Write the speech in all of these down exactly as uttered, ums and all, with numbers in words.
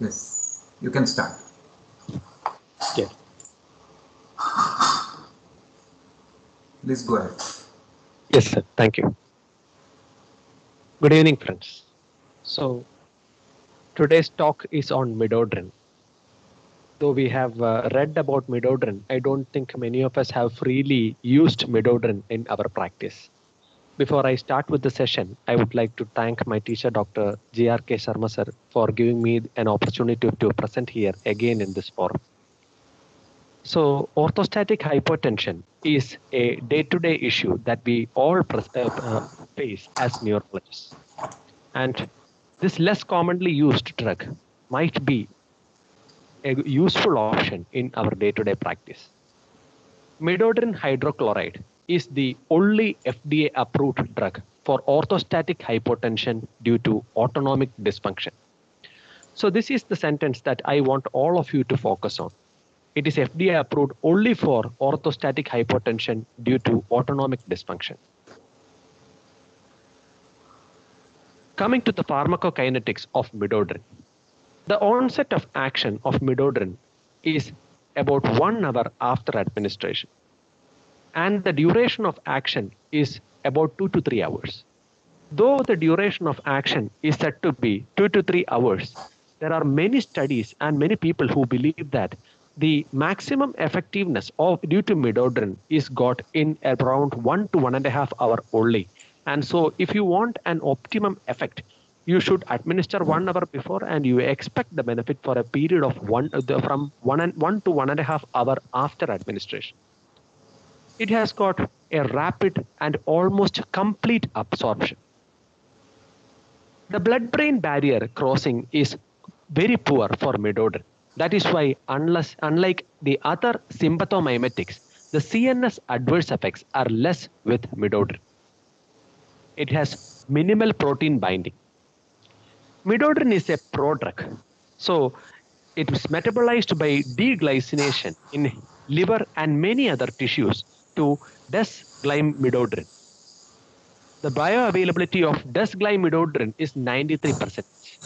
Yes, you can start. Yes. Please go ahead. Yes, sir. Thank you. Good evening, friends. So, today's talk is on midodrine. Though we have uh, read about midodrine, I don't think many of us have freely used midodrine in our practice. Before I start with the session, I would like to thank my teacher, Doctor G R K Sharma sir, for giving me an opportunity to present here again in this forum. So, orthostatic hypotension is a day-to-day issue that we all pres- uh, uh, face as neurologists. And this less commonly used drug might be a useful option in our day-to-day practice. Midodrine hydrochloride is the only F D A-approved drug for orthostatic hypotension due to autonomic dysfunction. So this is the sentence that I want all of you to focus on. It is F D A approved only for orthostatic hypotension due to autonomic dysfunction. Coming to the pharmacokinetics of midodrine. The onset of action of midodrine is about one hour after administration. And the duration of action is about two to three hours. Though the duration of action is said to be two to three hours, there are many studies and many people who believe that the maximum effectiveness of due to midodrine is got in around one to one and a half hour only. And so if you want an optimum effect, you should administer one hour before and you expect the benefit for a period of one from one and one to one and a half hour after administration. It has got a rapid and almost complete absorption. The blood-brain barrier crossing is very poor for midodrine. That is why, unless, unlike the other sympathomimetics, the C N S adverse effects are less with midodrine. It has minimal protein binding. Midodrine is a prodrug, so it is metabolized by deglycination in liver and many other tissues to desglymmidodrine. The bioavailability of desglymmidodrine is ninety-three percent.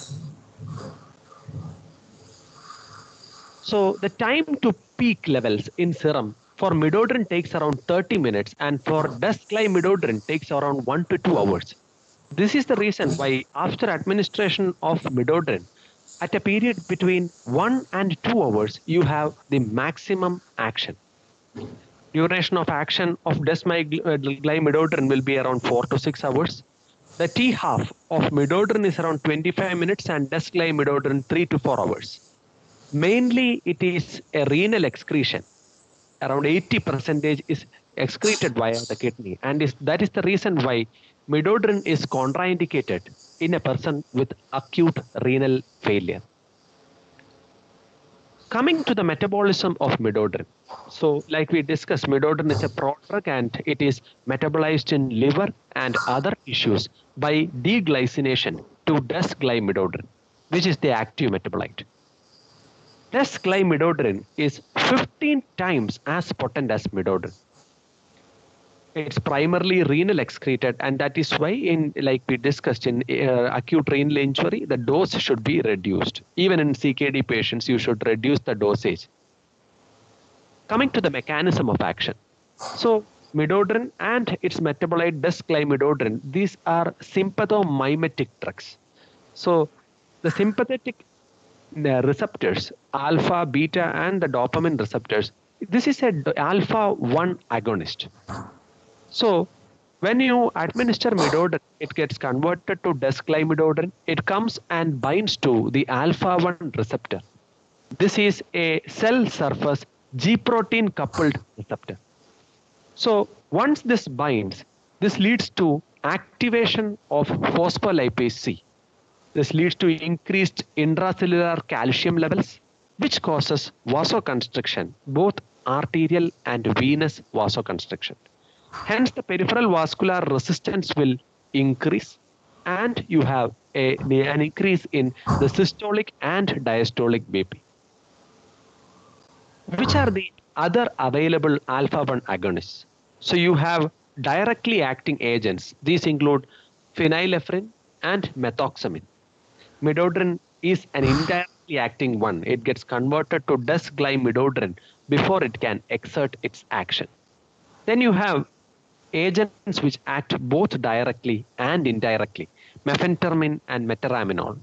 So the time to peak levels in serum for midodrine takes around thirty minutes and for desglymmidodrine takes around one to two hours. This is the reason why after administration of midodrine, at a period between one and two hours, you have the maximum action. Duration of action of desglymmidodrine will be around four to six hours. The T half of midodrine is around twenty-five minutes and desglymmidodrine three to four hours. Mainly, it is a renal excretion. Around eighty percent is excreted via the kidney, and is, that is the reason why midodrine is contraindicated in a person with acute renal failure. Coming to the metabolism of midodrine. So, like we discussed, midodrine is a prodrug and it is metabolized in liver and other tissues by deglycination to desglymmidodrine, which is the active metabolite. Desglymmidodrine is fifteen times as potent as midodrine. It's primarily renal excreted, and that is why, in like we discussed in uh, acute renal injury, the dose should be reduced. Even in C K D patients, you should reduce the dosage. Coming to the mechanism of action. So, midodrine and its metabolite desglymmidodrine, these are sympathomimetic drugs. So, the sympathetic the receptors, alpha, beta, and the dopamine receptors. This is a alpha one agonist. So when you administer midodrine, it gets converted to desglymmidodrine. It comes and binds to the alpha one receptor. This is a cell surface G protein coupled receptor. So once this binds, this leads to activation of phospholipase C. This leads to increased intracellular calcium levels, which causes vasoconstriction, both arterial and venous vasoconstriction. Hence, the peripheral vascular resistance will increase, and you have a, an increase in the systolic and diastolic B P. Which are the other available alpha one agonists? So you have directly acting agents. These include phenylephrine and methoxamine. Midodrine is an indirect directly acting one, it gets converted to desglymmidodrin before it can exert its action. Then you have agents which act both directly and indirectly, mefentermin and metaraminol.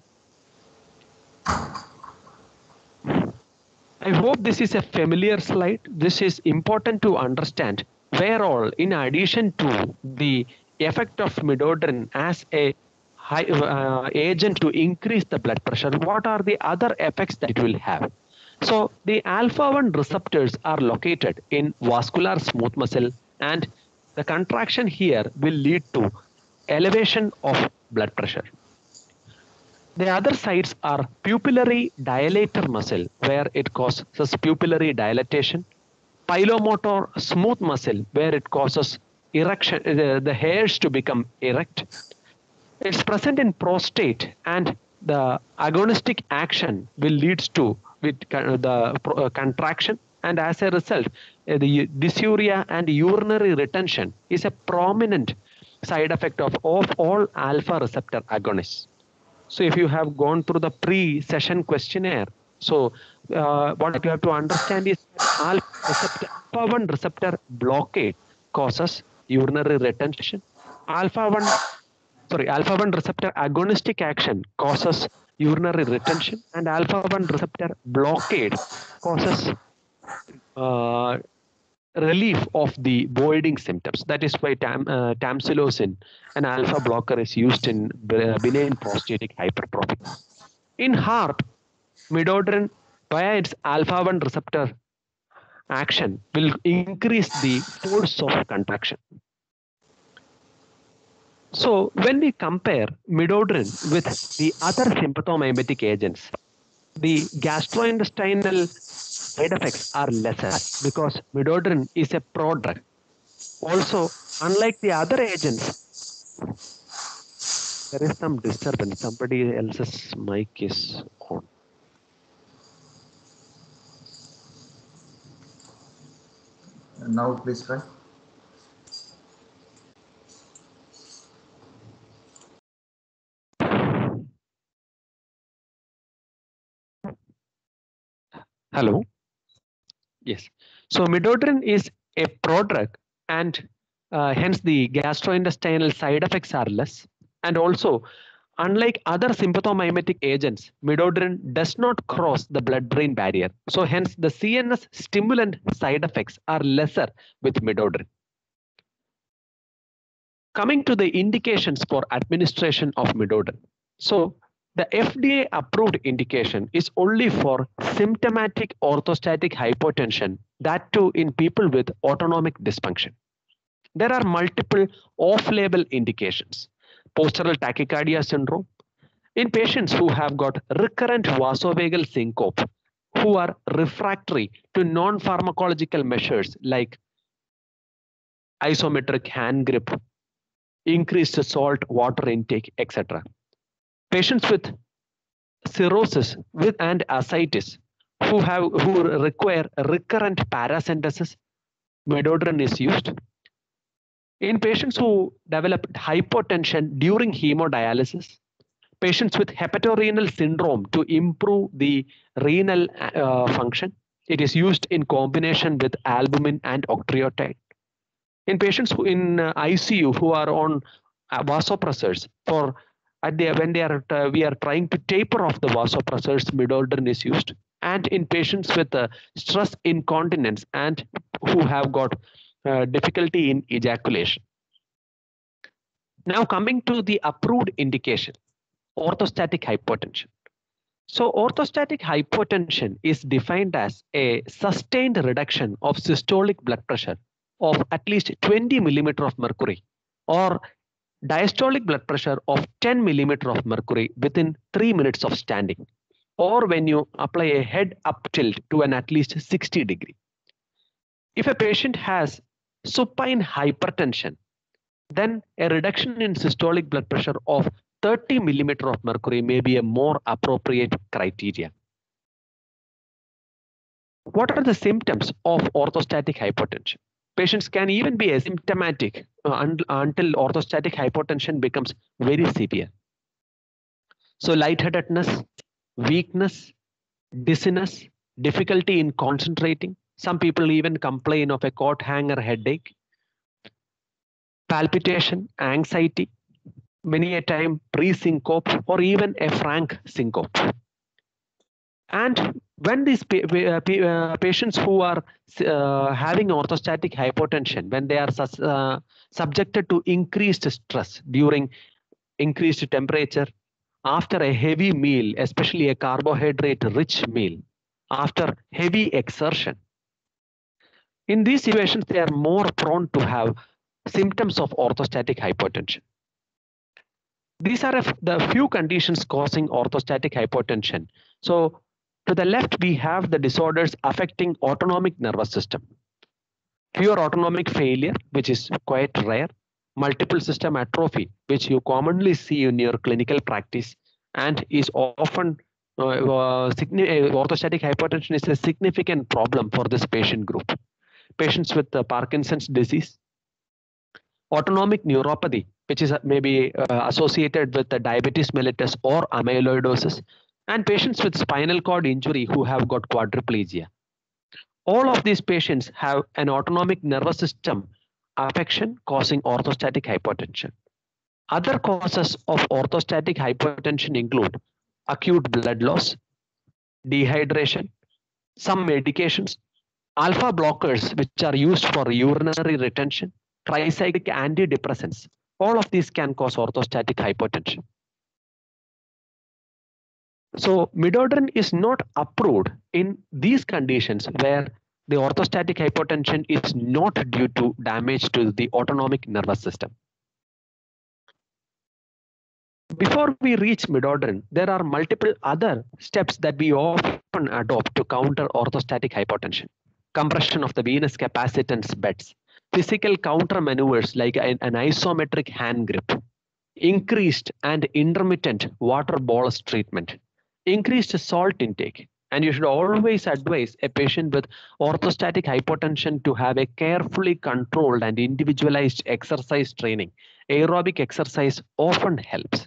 I hope this is a familiar slide. This is important to understand where all, in addition to the effect of midodrine as a high, uh, agent to increase the blood pressure, what are the other effects that it will have? So the alpha one receptors are located in vascular smooth muscle, and the contraction here will lead to elevation of blood pressure. The other sites are pupillary dilator muscle, where it causes pupillary dilatation, pilomotor smooth muscle, where it causes erection, the, the hairs to become erect. It's present in prostate, and the agonistic action will lead to with the uh, contraction, and as a result, uh, the dysuria and urinary retention is a prominent side effect of, of all alpha receptor agonists. So if you have gone through the pre-session questionnaire, so uh, what you have to understand is alpha receptor, alpha one receptor blockade causes urinary retention. Alpha one, sorry, alpha one receptor agonistic action causes urinary retention, and alpha one receptor blockade causes uh, relief of the voiding symptoms. That is why tam, uh, tamsulosin, an alpha blocker, is used in benign prostatic hypertrophy. In heart, midodrine, via its alpha one receptor action, will increase the force of contraction. So when we compare midodrine with the other sympathomimetic agents, the gastrointestinal side effects are lesser because midodrine is a prodrug. Also, unlike the other agents, there is some disturbance. Somebody else's mic is on. Now please try. Hello. Yes. So midodrine is a prodrug, and uh, hence the gastrointestinal side effects are less. And also, unlike other sympathomimetic agents, midodrine does not cross the blood-brain barrier. So hence the C N S stimulant side effects are lesser with midodrine. Coming to the indications for administration of midodrine. So the F D A approved indication is only for symptomatic orthostatic hypotension, that too in people with autonomic dysfunction. There are multiple off-label indications. Postural tachycardia syndrome, in patients who have got recurrent vasovagal syncope, who are refractory to non-pharmacological measures like isometric hand grip, increased salt water intake, et cetera. Patients with cirrhosis with and ascites who have who require recurrent paracentesis, midodrine is used. In patients who develop hypotension during hemodialysis, patients with hepatorenal syndrome to improve the renal uh, function, it is used in combination with albumin and octreotide. In patients who in uh, I C U who are on uh, vasopressors for At the, when they are, uh, we are trying to taper off the vasopressors, midodrine is used. And in patients with uh, stress incontinence and who have got uh, difficulty in ejaculation. Now coming to the approved indication, orthostatic hypotension. So orthostatic hypotension is defined as a sustained reduction of systolic blood pressure of at least twenty millimeter of mercury, or diastolic blood pressure of ten millimeter of mercury within three minutes of standing, or when you apply a head up tilt to an at least sixty degree. If a patient has supine hypertension, then a reduction in systolic blood pressure of thirty millimeter of mercury may be a more appropriate criteria. What are the symptoms of orthostatic hypotension? Patients can even be asymptomatic uh, un until orthostatic hypotension becomes very severe. So lightheadedness, weakness, dizziness, difficulty in concentrating. Some people even complain of a coat hanger headache, palpitation, anxiety, many a time pre-syncope or even a frank syncope. And when these pa uh, uh, patients who are uh, having orthostatic hypotension, when they are uh, subjected to increased stress during increased temperature, after a heavy meal, especially a carbohydrate-rich meal, after heavy exertion, in these situations, they are more prone to have symptoms of orthostatic hypotension. These are the few conditions causing orthostatic hypotension. So to the left, we have the disorders affecting autonomic nervous system. Pure autonomic failure, which is quite rare. Multiple system atrophy, which you commonly see in your clinical practice and is often uh, uh, orthostatic hypotension is a significant problem for this patient group. Patients with uh, Parkinson's disease, autonomic neuropathy, which is maybe uh, associated with the diabetes mellitus or amyloidosis, and patients with spinal cord injury who have got quadriplegia. All of these patients have an autonomic nervous system affection causing orthostatic hypotension. Other causes of orthostatic hypotension include acute blood loss, dehydration, some medications, alpha blockers which are used for urinary retention, tricyclic antidepressants. All of these can cause orthostatic hypotension. So midodrine is not approved in these conditions where the orthostatic hypotension is not due to damage to the autonomic nervous system. Before we reach midodrine, there are multiple other steps that we often adopt to counter orthostatic hypotension. Compression of the venous capacitance beds, physical counter maneuvers like an, an isometric hand grip, increased and intermittent water bolus treatment, increased salt intake, and you should always advise a patient with orthostatic hypotension to have a carefully controlled and individualized exercise training. Aerobic exercise often helps.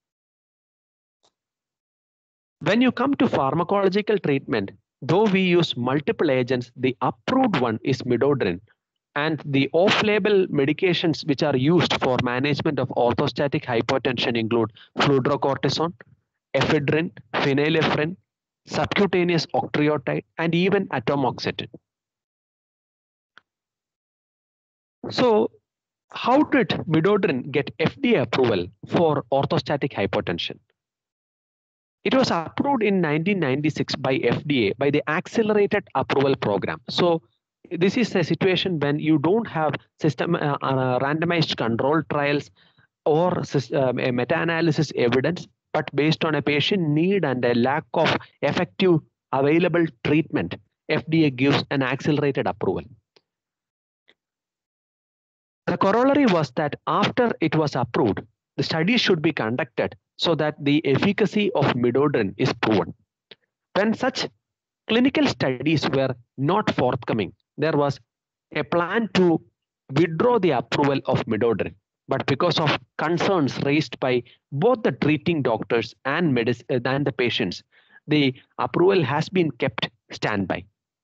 When you come to pharmacological treatment, though we use multiple agents, the approved one is midodrine, and the off-label medications which are used for management of orthostatic hypotension include fludrocortisone, ephedrine, phenylephrine, subcutaneous octreotide, and even atomoxetine. So, how did midodrine get F D A approval for orthostatic hypotension? It was approved in nineteen ninety-six by F D A by the Accelerated Approval Program. So this is a situation when you don't have system uh, uh, randomized control trials or uh, a meta-analysis evidence, but based on a patient need and a lack of effective available treatment, F D A gives an accelerated approval. The corollary was that after it was approved, the study should be conducted so that the efficacy of midodrine is proven. When such clinical studies were not forthcoming, there was a plan to withdraw the approval of midodrine. But because of concerns raised by both the treating doctors and, and the patients, the approval has been kept standby.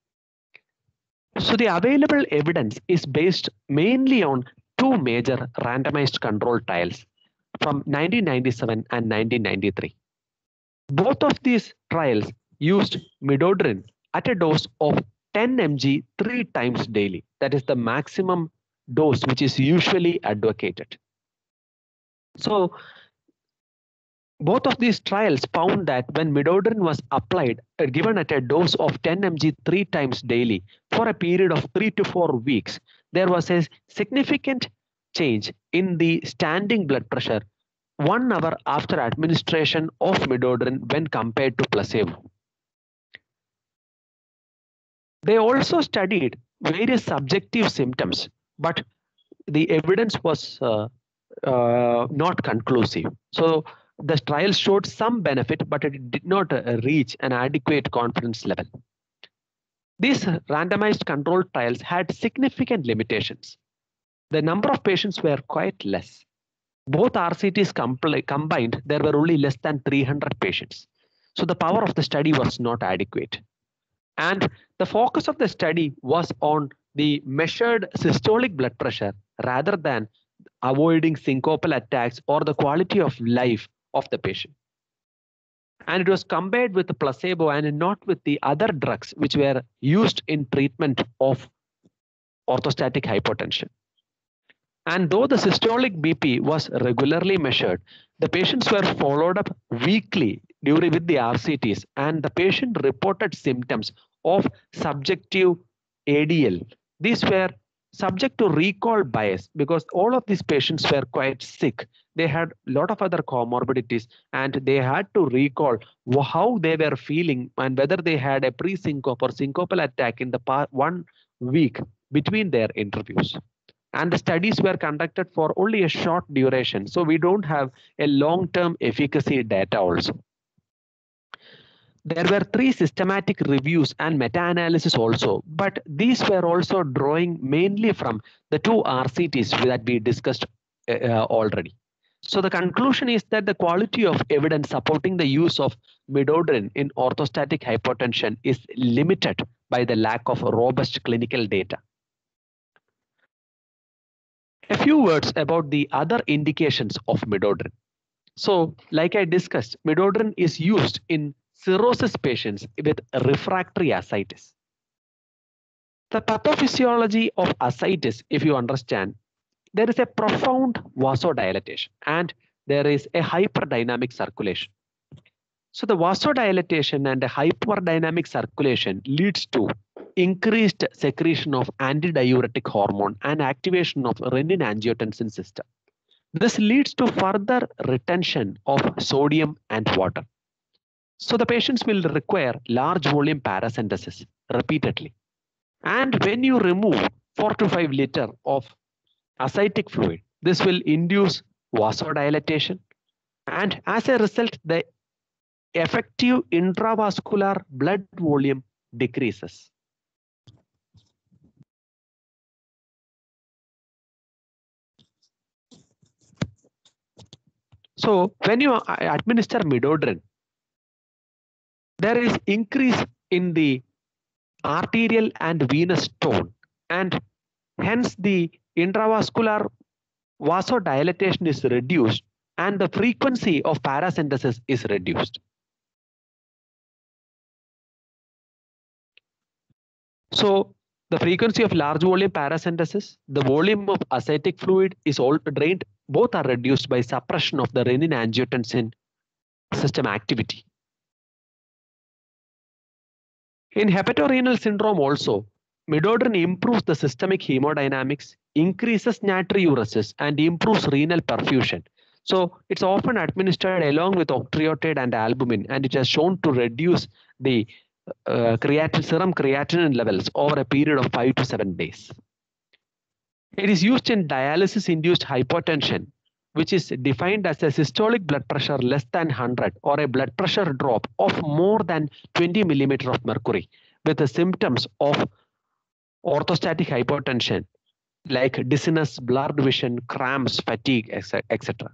So the available evidence is based mainly on two major randomized control trials from nineteen ninety-seven and nineteen ninety-three. Both of these trials used midodrine at a dose of ten milligrams three times daily. That is the maximum dose which is usually advocated. So both of these trials found that when midodrine was applied, uh, given at a dose of ten milligrams three times daily for a period of three to four weeks, there was a significant change in the standing blood pressure one hour after administration of midodrine when compared to placebo. They also studied various subjective symptoms, but the evidence was uh, uh, not conclusive. So the trial showed some benefit, but it did not uh, reach an adequate confidence level. These randomized controlled trials had significant limitations. The number of patients were quite less. Both R C Ts combined, there were only less than three hundred patients. So the power of the study was not adequate. And the focus of the study was on the measured systolic blood pressure rather than avoiding syncopal attacks or the quality of life of the patient. And it was compared with the placebo and not with the other drugs which were used in treatment of orthostatic hypotension. And though the systolic B P was regularly measured, the patients were followed up weekly during with the R C Ts, and the patient reported symptoms of subjective A D L. These were subject to recall bias because all of these patients were quite sick. They had a lot of other comorbidities and they had to recall how they were feeling and whether they had a pre-syncope or syncopal attack in the past one week between their interviews. And the studies were conducted for only a short duration. So we don't have a long-term efficacy data also. There were three systematic reviews and meta-analysis also, but these were also drawing mainly from the two R C Ts that we discussed uh, already. So the conclusion is that the quality of evidence supporting the use of midodrine in orthostatic hypotension is limited by the lack of robust clinical data. A few words about the other indications of midodrine. So, like I discussed, midodrine is used in cirrhosis patients with refractory ascites. The pathophysiology of ascites, if you understand, there is a profound vasodilatation and there is a hyperdynamic circulation. So the vasodilatation and the hyperdynamic circulation leads to increased secretion of antidiuretic hormone and activation of renin-angiotensin system. This leads to further retention of sodium and water. So the patients will require large volume paracentesis repeatedly. And when you remove four to five liter of ascitic fluid, this will induce vasodilatation. And as a result, the effective intravascular blood volume decreases. So when you administer midodrine, there is increase in the arterial and venous tone, and hence the intravascular vasodilatation is reduced and the frequency of paracentesis is reduced. So the frequency of large volume paracentesis, the volume of ascitic fluid is all drained, both are reduced by suppression of the renin-angiotensin system activity. In hepatorenal syndrome also, midodrine improves the systemic hemodynamics, increases natriuresis, and improves renal perfusion. So it's often administered along with octreotide and albumin, and it has shown to reduce the uh, creatin, serum creatinine levels over a period of five to seven days. It is used in dialysis-induced hypotension, which is defined as a systolic blood pressure less than one hundred or a blood pressure drop of more than twenty millimeter of mercury with the symptoms of orthostatic hypotension like dizziness, blurred vision, cramps, fatigue, et cetera.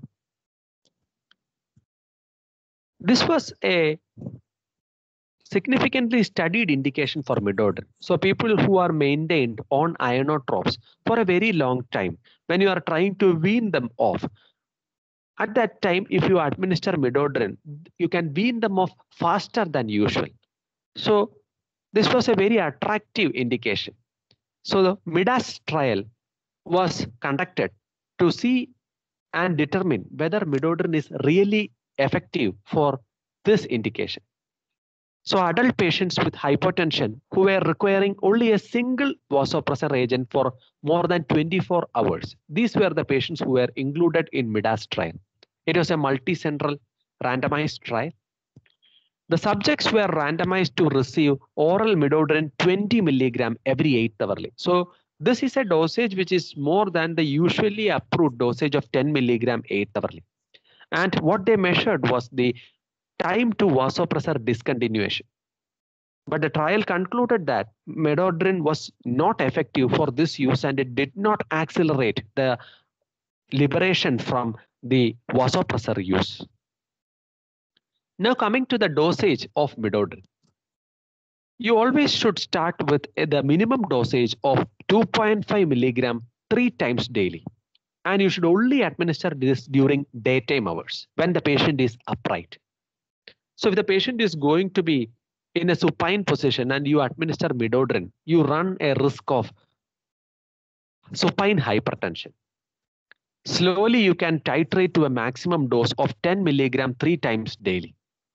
This was a significantly studied indication for midodrine. So people who are maintained on ionotropes for a very long time, when you are trying to wean them off, at that time, if you administer midodrine, you can wean them off faster than usual. So this was a very attractive indication. So the MIDAS trial was conducted to see and determine whether midodrine is really effective for this indication. So adult patients with hypertension who were requiring only a single vasopressor agent for more than twenty-four hours. These were the patients who were included in MIDAS trial. It was a multicentral randomized trial. The subjects were randomized to receive oral midodrine twenty milligram every eighth hourly. So this is a dosage which is more than the usually approved dosage of ten milligram eighth hourly. And what they measured was the time to vasopressor discontinuation. But the trial concluded that midodrine was not effective for this use and it did not accelerate the liberation from the vasopressor use. Now coming to the dosage of midodrine. You always should start with the minimum dosage of two point five milligram three times daily. And you should only administer this during daytime hours when the patient is upright. So if the patient is going to be in a supine position and you administer midodrine, you run a risk of supine hypertension. Slowly, you can titrate to a maximum dose of ten milligram three times daily.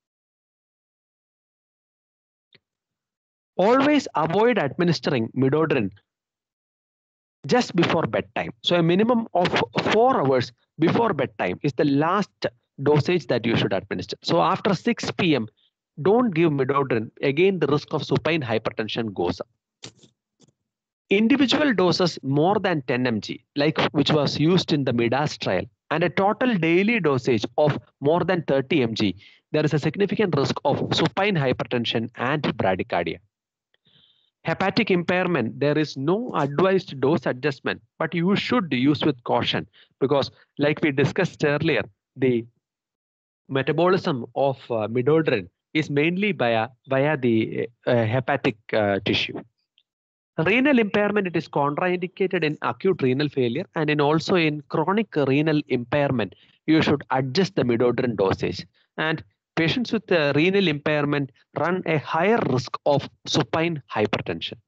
Always avoid administering midodrine just before bedtime. So a minimum of four hours before bedtime is the last dosage that you should administer. So after six p m, don't give midodrine. Again, the risk of supine hypertension goes up. Individual doses more than ten milligrams, like which was used in the MIDAS trial, and a total daily dosage of more than thirty milligrams, there is a significant risk of supine hypertension and bradycardia. Hepatic impairment, there is no advised dose adjustment, but you should use with caution because, like we discussed earlier, the metabolism of uh, midodrine is mainly via, via the uh, hepatic uh, tissue. Renal impairment, it is contraindicated in acute renal failure, and in also in chronic renal impairment, you should adjust the midodrine dosage. And patients with uh, renal impairment run a higher risk of supine hypertension.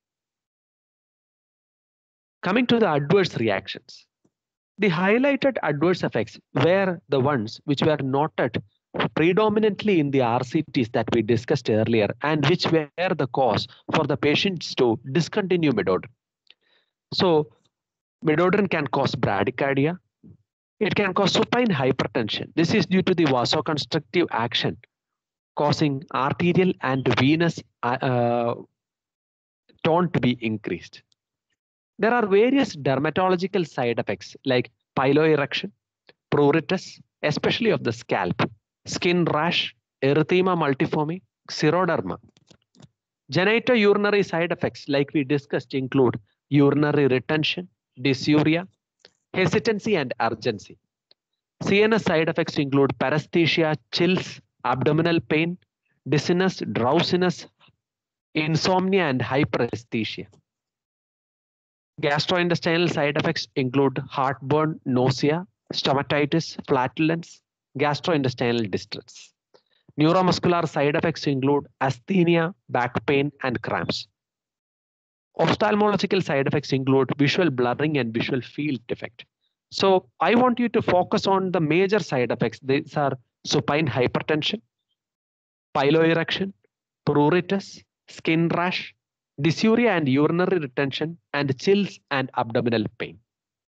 Coming to the adverse reactions. The highlighted adverse effects were the ones which were noted predominantly in the R C Ts that we discussed earlier and which were the cause for the patients to discontinue midodrine. So midodrine can cause bradycardia. It can cause supine hypertension. This is due to the vasoconstrictive action causing arterial and venous uh, tone to be increased. There are various dermatological side effects like piloerection, pruritus, especially of the scalp, skin rash, erythema multiforme, xeroderma. Genitourinary side effects like we discussed include urinary retention, dysuria, hesitancy and urgency. C N S side effects include paresthesia, chills, abdominal pain, dizziness, drowsiness, insomnia and hyperesthesia. Gastrointestinal side effects include heartburn, nausea, stomatitis, flatulence, gastrointestinal distress. Neuromuscular side effects include asthenia, back pain, and cramps. Ophthalmological side effects include visual blurring and visual field defect. So I want you to focus on the major side effects. These are supine hypertension, piloerection, pruritus, skin rash, dysuria and urinary retention, and chills and abdominal pain.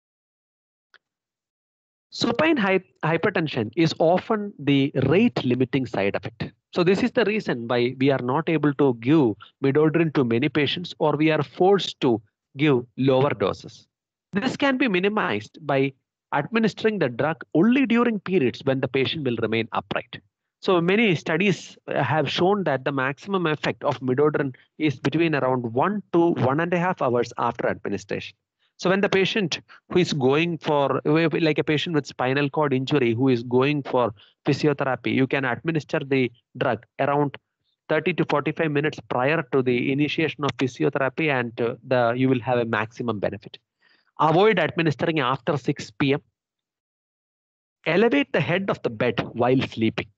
Supine hy hypertension is often the rate limiting side effect. So this is the reason why we are not able to give midodrine to many patients, or we are forced to give lower doses. This can be minimized by administering the drug only during periods when the patient will remain upright. So many studies have shown that the maximum effect of midodrine is between around one to one and a half hours after administration. So when the patient who is going for, like a patient with spinal cord injury who is going for physiotherapy, you can administer the drug around thirty to forty-five minutes prior to the initiation of physiotherapy, and uh, the you will have a maximum benefit. Avoid administering after six p m Elevate the head of the bed while sleeping.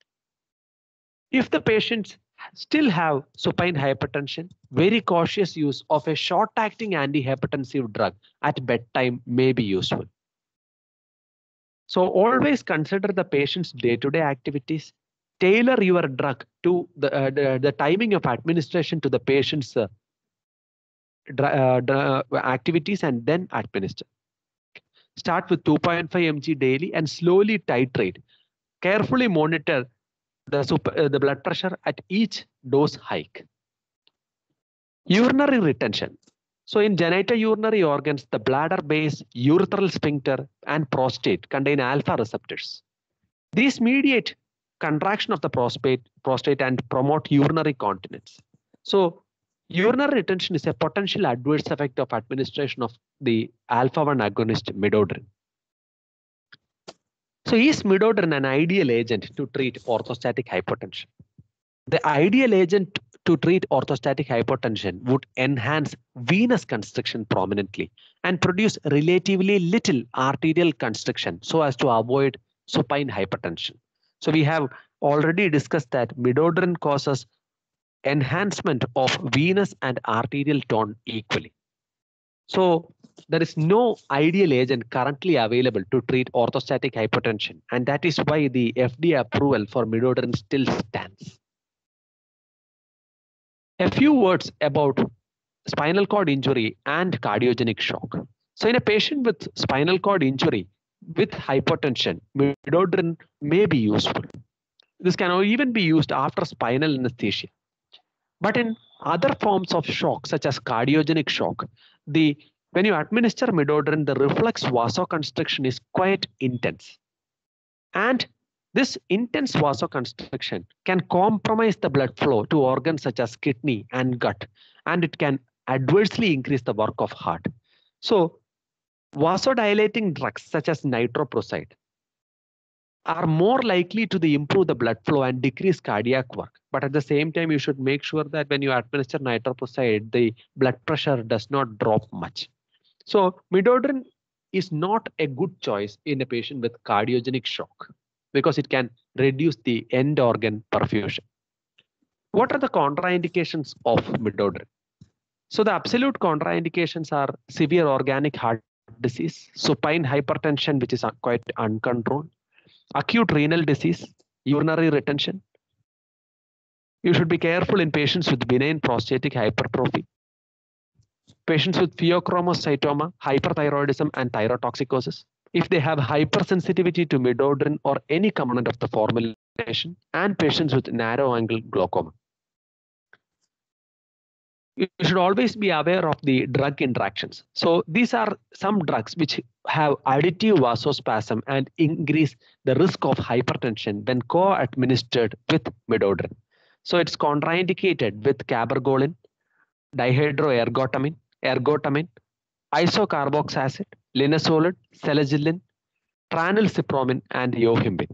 If the patients still have supine hypertension, very cautious use of a short-acting antihypertensive drug at bedtime may be useful. So always consider the patient's day-to-day activities. Tailor your drug to the, uh, the, the timing of administration to the patient's uh, uh, activities and then administer. Start with two point five milligrams daily and slowly titrate. Carefully monitor the, super, uh, the blood pressure at each dose hike. Urinary retention. So in genitourinary organs, the bladder base, urethral sphincter, and prostate contain alpha receptors. These mediate contraction of the prostate, prostate and promote urinary continence. So urinary retention is a potential adverse effect of administration of the alpha one agonist midodrine. So is midodrine an ideal agent to treat orthostatic hypotension? The ideal agent to treat orthostatic hypotension would enhance venous constriction prominently and produce relatively little arterial constriction so as to avoid supine hypertension. So we have already discussed that midodrine causes enhancement of venous and arterial tone equally. So there is no ideal agent currently available to treat orthostatic hypotension, and that is why the F D A approval for midodrine still stands. A few words about spinal cord injury and cardiogenic shock. So in a patient with spinal cord injury with hypotension, midodrine may be useful. This can even be used after spinal anesthesia. But in other forms of shock, such as cardiogenic shock, the when you administer midodrine, the reflex vasoconstriction is quite intense. And this intense vasoconstriction can compromise the blood flow to organs such as kidney and gut, and it can adversely increase the work of heart. So vasodilating drugs such as nitroprusside are more likely to the improve the blood flow and decrease cardiac work. But at the same time, you should make sure that when you administer nitroprusside, the blood pressure does not drop much. So midodrine is not a good choice in a patient with cardiogenic shock because it can reduce the end organ perfusion. What are the contraindications of midodrine? So the absolute contraindications are severe organic heart disease, supine hypertension, which is quite uncontrolled, acute renal disease, urinary retention. You should be careful in patients with benign prostatic hypertrophy, patients with pheochromocytoma, hyperthyroidism, and thyrotoxicosis. If they have hypersensitivity to midodrine or any component of the formulation, and patients with narrow angle glaucoma. You should always be aware of the drug interactions. So these are some drugs which have additive vasospasm and increase the risk of hypertension when co-administered with midodrine. So it's contraindicated with cabergoline, dihydroergotamine, ergotamine, isocarboxacid, linezolid, selegiline, tranylcypromine, and yohimbine.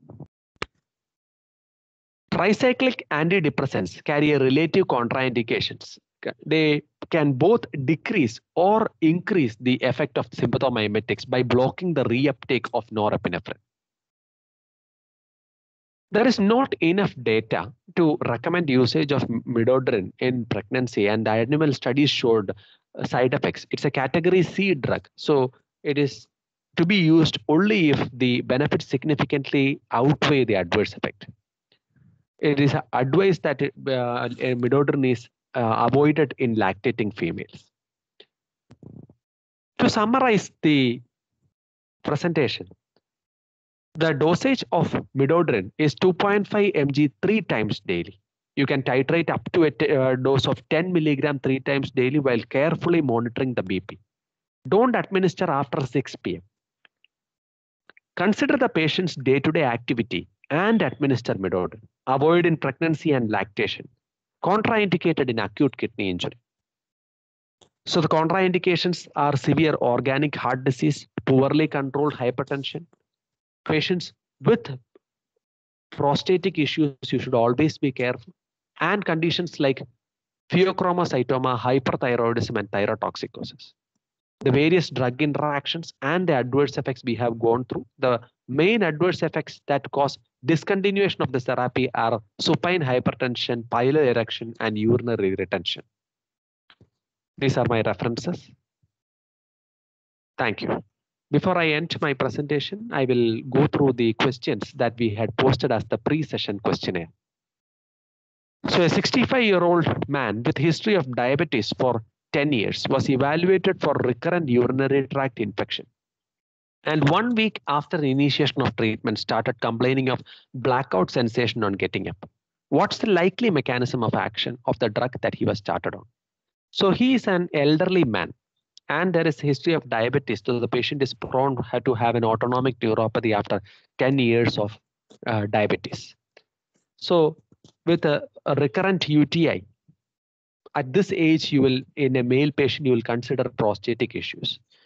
Tricyclic antidepressants carry a relative contraindications. They can both decrease or increase the effect of sympathomimetics by blocking the reuptake of norepinephrine. There is not enough data to recommend usage of midodrine in pregnancy, and the animal studies showed side effects. It's a category C drug, so it is to be used only if the benefits significantly outweigh the adverse effect. It is advised that it, uh, midodrine is uh, avoided in lactating females. To summarize the presentation, the dosage of midodrine is two point five milligrams three times daily. You can titrate up to a uh, dose of ten milligrams three times daily while carefully monitoring the B P. Don't administer after six p m Consider the patient's day-to-day activity and administer midodrine. Avoid in pregnancy and lactation. Contraindicated in acute kidney injury. So the contraindications are severe organic heart disease, poorly controlled hypertension. Patients with prostatic issues, you should always be careful. And conditions like pheochromocytoma, hyperthyroidism, and thyrotoxicosis. The various drug interactions and the adverse effects we have gone through. The main adverse effects that cause discontinuation of the therapy are supine hypertension, pilar erection, and urinary retention. These are my references. Thank you. Before I end my presentation, I will go through the questions that we had posted as the pre-session questionnaire. So a sixty-five-year-old man with history of diabetes for ten years was evaluated for recurrent urinary tract infection. And one week after initiation of treatment started complaining of blackout sensation on getting up. What's the likely mechanism of action of the drug that he was started on? So he is an elderly man and there is history of diabetes. So the patient is prone to have an autonomic neuropathy after ten years of uh, diabetes. So with a, a recurrent U T I, at this age, you will, in a male patient, you will consider prostatic issues.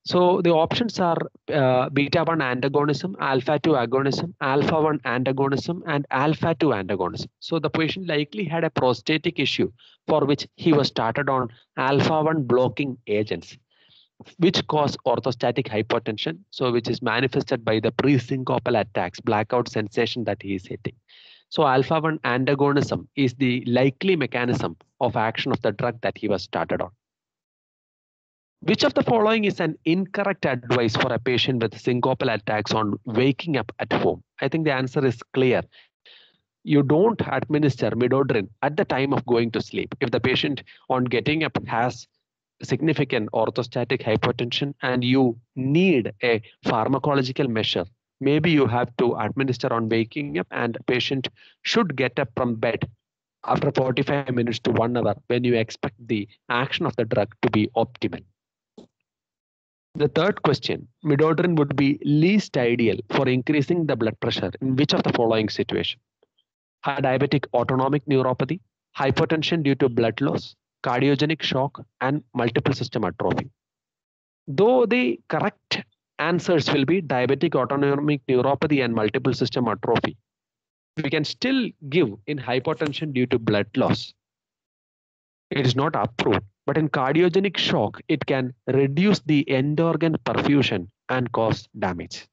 So the options are uh, beta one antagonism, alpha two agonism, alpha one antagonism, and alpha two antagonism. So the patient likely had a prostatic issue for which he was started on alpha one blocking agents, which cause orthostatic hypotension, so which is manifested by the pre-syncopal attacks, blackout sensation that he is hitting. So alpha one antagonism is the likely mechanism of action of the drug that he was started on. Which of the following is an incorrect advice for a patient with syncopal attacks on waking up at home? I think the answer is clear. You don't administer midodrine at the time of going to sleep. If the patient on getting up has significant orthostatic hypotension and you need a pharmacological measure, maybe you have to administer on waking up, and the patient should get up from bed after forty-five minutes to one hour when you expect the action of the drug to be optimal. The third question, midodrine would be least ideal for increasing the blood pressure in which of the following situation? Diabetic autonomic neuropathy, hypertension due to blood loss, cardiogenic shock, and multiple system atrophy. Though the correct answers will be diabetic autonomic neuropathy and multiple system atrophy, we can still give in hypertension due to blood loss. It is not approved, but in cardiogenic shock, it can reduce the end organ perfusion and cause damage.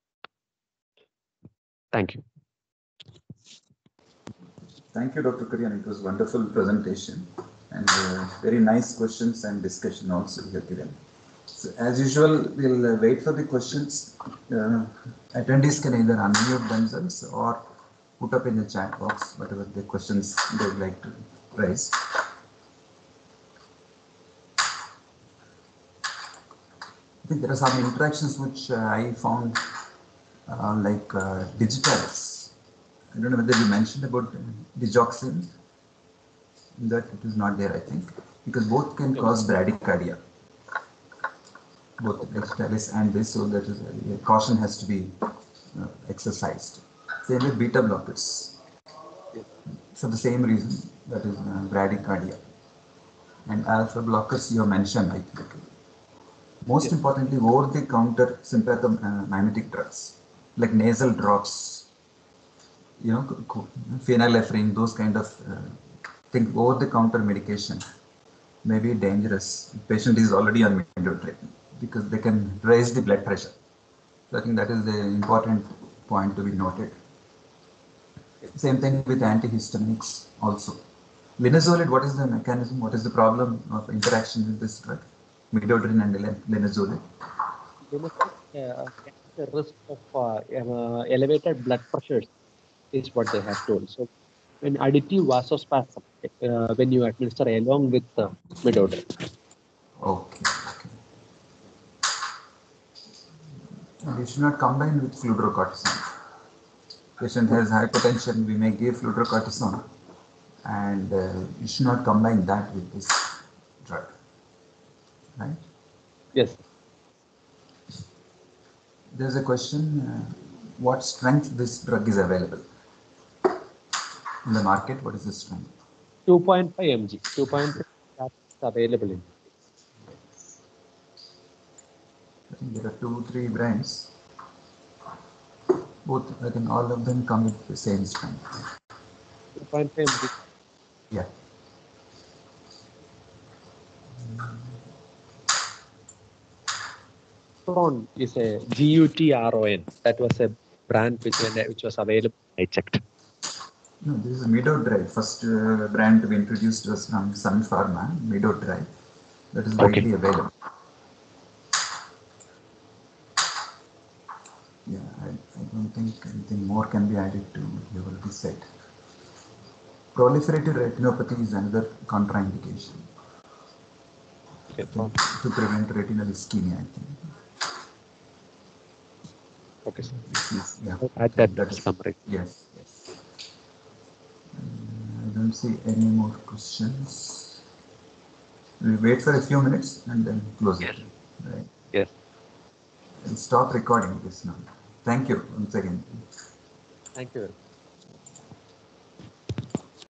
Thank you. Thank you, Doctor Kurian. It was a wonderful presentation and uh, very nice questions and discussion also here given. So as usual, we'll uh, wait for the questions. Uh, attendees can either unmute themselves or put up in the chat box whatever the questions they would like to raise. I think there are some interactions which uh, I found uh, like uh, digitals. I don't know whether you mentioned about digoxin. That it is not there, I think, because both can cause bradycardia. Both digitalis and this, so that is a, a caution has to be uh, exercised. Same with beta blockers. For the same reason, that is uh, bradycardia. And alpha blockers you have mentioned, I think. Most yes. importantly, over-the-counter sympathomimetic drugs, like nasal drops, you know, phenylephrine, those kind of uh, things, over-the-counter medication may be dangerous. The patient is already on midodrine because they can raise the blood pressure. So I think that is the important point to be noted. Same thing with antihistaminics also. Linezolid, what is the mechanism? What is the problem of interaction with this drug? Midodrine and linezolid. Uh, the risk of uh, uh, elevated blood pressures is what they have told. So, when additive vasospasm, uh, when you administer along with uh, midodrine. Okay. okay. And you should not combine with fludrocortisone. Patient has hypertension, we may give fludrocortisone, and uh, you should not combine that with this drug. Right? Yes. There's a question, uh, what strength this drug is available in the market? What is the strength? two point five milligrams. two point five is available in. I think there are two, three brands. Both, I think all of them come with the same strength. two point five milligrams. Yeah. Tron is a G U T R O N. That was a brand which, which was available. I checked. No, this is Midodrine. First uh, brand to be introduced was from Sun Pharma, Midodrine. That is widely okay. available. Yeah, I, I don't think anything more can be added to what you already said. Proliferative retinopathy is another contraindication. Okay, to, to prevent retinal ischemia, I think. Okay, sir. Is, yeah, add that, that is summary. Yes, yes. I don't see any more questions. We'll wait for a few minutes and then close yes. it. Right? Yes. I'll stop recording this now. Thank you once again. Thank you.